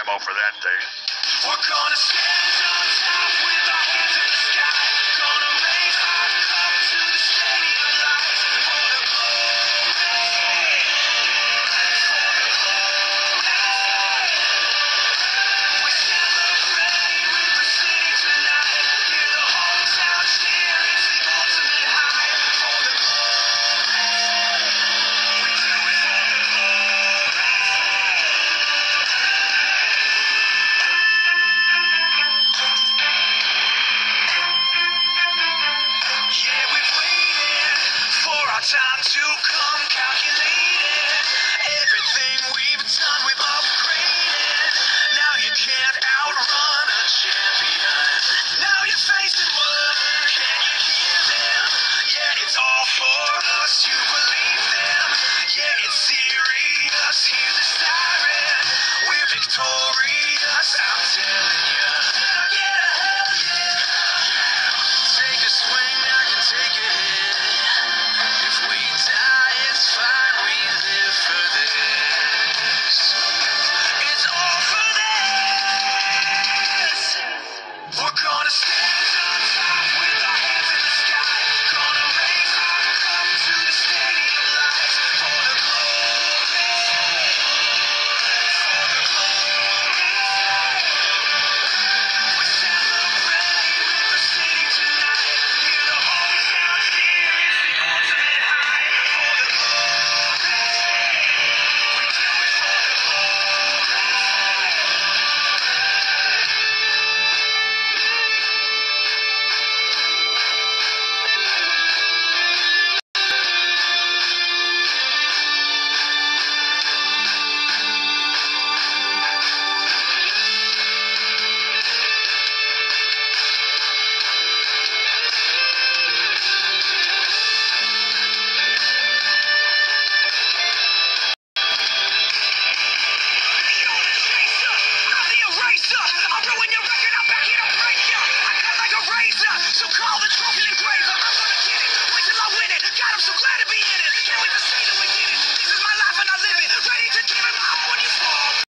ammo for that day. We're gonna stand on top with our hands in the sky. Gonna raise our cup to the stadium lights. For the glory, for the glory. We celebrate with the city tonight. Hear the whole town cheer, it's the ultimate high. For the glory, we do it for the glory. Yeah, we've waited for our time to come, calculating